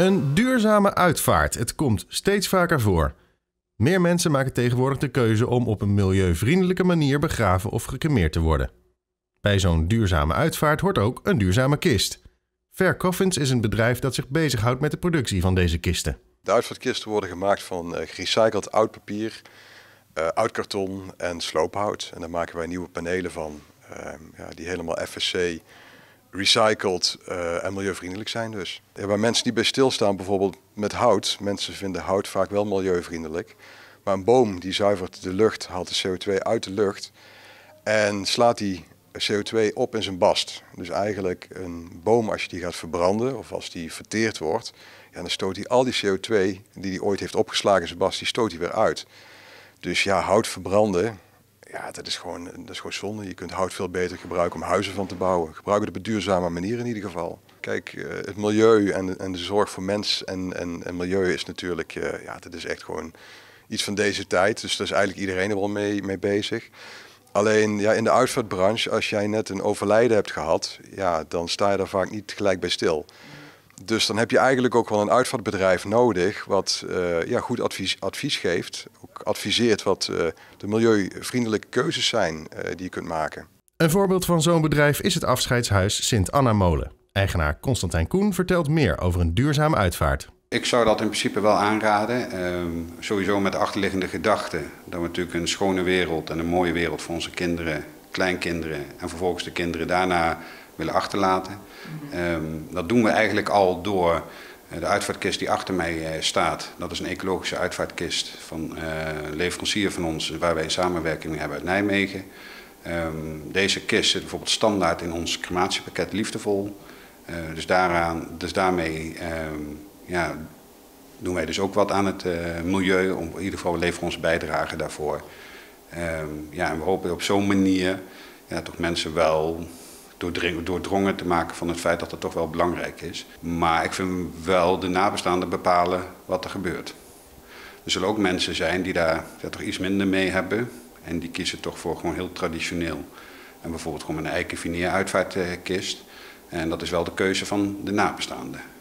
Een duurzame uitvaart. Het komt steeds vaker voor. Meer mensen maken tegenwoordig de keuze om op een milieuvriendelijke manier begraven of gecremeerd te worden. Bij zo'n duurzame uitvaart hoort ook een duurzame kist. Fair Coffins is een bedrijf dat zich bezighoudt met de productie van deze kisten. De uitvaartkisten worden gemaakt van gerecycled oud papier, oud karton en sloophout. En daar maken wij nieuwe panelen van die helemaal FSC, recycled en milieuvriendelijk zijn dus. Ja, waar mensen niet bij stilstaan bijvoorbeeld met hout. Mensen vinden hout vaak wel milieuvriendelijk. Maar een boom die zuivert de lucht, haalt de CO2 uit de lucht en slaat die CO2 op in zijn bast. Dus eigenlijk een boom, als je die gaat verbranden of als die verteerd wordt, ja, dan stoot hij al die CO2 die hij ooit heeft opgeslagen in zijn bast, die stoot hij weer uit. Dus ja, hout verbranden, ja, dat is gewoon zonde. Je kunt hout veel beter gebruiken om huizen van te bouwen. Gebruik het op een duurzame manier in ieder geval. Kijk, het milieu en de zorg voor mens en milieu is natuurlijk, dat is echt gewoon iets van deze tijd. Dus daar is eigenlijk iedereen er wel mee bezig. Alleen ja, in de uitvaartbranche, als jij net een overlijden hebt gehad, ja, dan sta je daar vaak niet gelijk bij stil. Dus dan heb je eigenlijk ook wel een uitvaartbedrijf nodig wat goed advies geeft. Ook adviseert wat de milieuvriendelijke keuzes zijn die je kunt maken. Een voorbeeld van zo'n bedrijf is het afscheidshuis Sint Anna Molen. Eigenaar Constantijn Koen vertelt meer over een duurzame uitvaart. Ik zou dat in principe wel aanraden. Sowieso met de achterliggende gedachte dat we natuurlijk een schone wereld en een mooie wereld voor onze kinderen, kleinkinderen en vervolgens de kinderen daarna willen achterlaten. Dat doen we eigenlijk al door de uitvaartkist die achter mij staat. Dat is een ecologische uitvaartkist van een leverancier van ons waar wij een samenwerking mee hebben uit Nijmegen. Deze kist zit bijvoorbeeld standaard in ons crematiepakket Liefdevol. Dus daarmee doen wij dus ook wat aan het milieu. In ieder geval, we leveren onze bijdrage daarvoor. En we hopen op zo'n manier toch mensen wel doordrongen te maken van het feit dat het toch wel belangrijk is. Maar ik vind wel de nabestaanden bepalen wat er gebeurt. Er zullen ook mensen zijn die daar toch iets minder mee hebben. En die kiezen toch voor gewoon heel traditioneel. En bijvoorbeeld gewoon een eikenveneer uitvaartkist. En dat is wel de keuze van de nabestaanden.